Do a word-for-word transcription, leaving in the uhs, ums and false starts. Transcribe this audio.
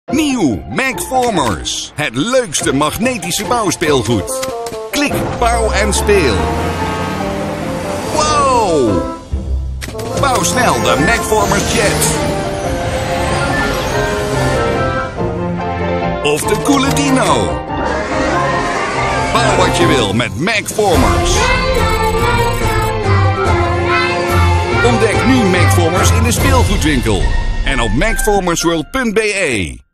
Nieuw Macformers. Het leukste magnetische bouwspeelgoed. Klik, bouw en speel. Wow! Bouw snel de Macformers Jet. Of de coole dino. Bouw wat je wil met Macformers. Ontdek nu Macformers in de speelgoedwinkel. En op macformersworld punt be.